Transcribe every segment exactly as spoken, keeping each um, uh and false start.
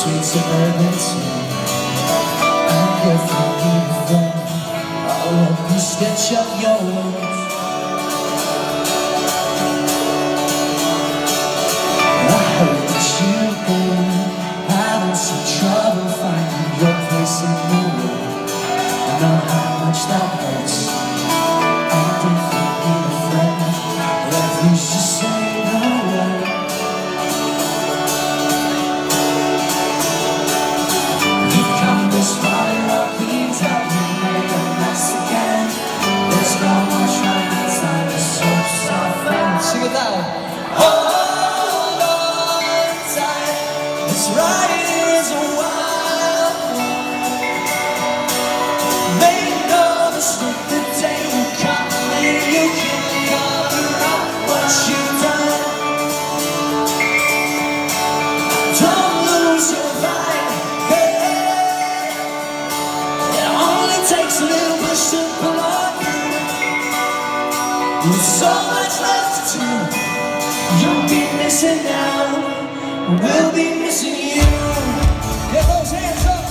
sweet suburban tea. And if you need a friend, I'll help you sketch up your words. I heard that you've been having some trouble finding your place in the world. I know how much that hurts. And if you need a friend, at least just say the word. You've come this far, I'll please help me make a mess again. There's no more trying to time to search yourself out. Sing it loud. Hold on tight, this ride is a wild one. Make no mistake, the day will come when you can cover up what you've done. Don't lose your mind, hey. It only takes a little push to pull on through. There's so much left to do. You'll be missing out, we'll be missing you. Get those hands up.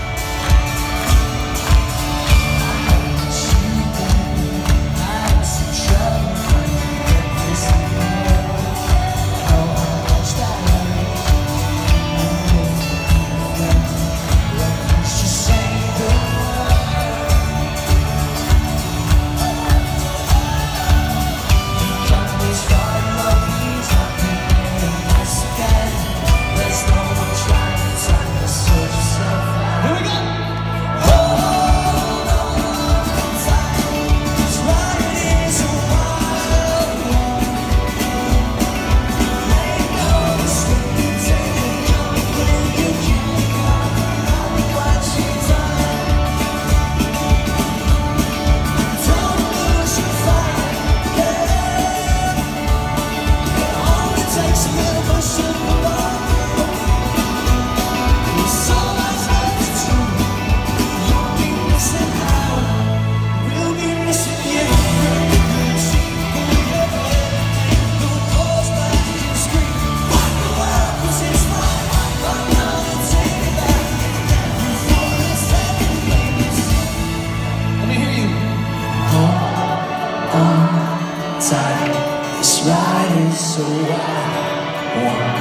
This ride is so wild.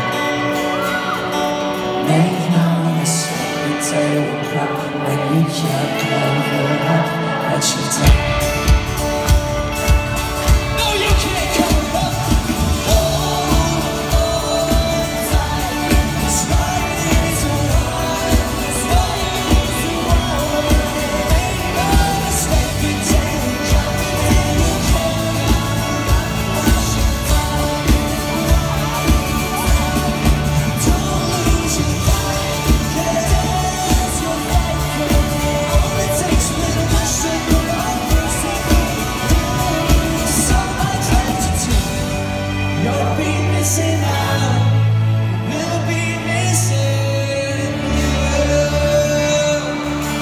Make no mistake, the day will come when you can't cover up what you've done.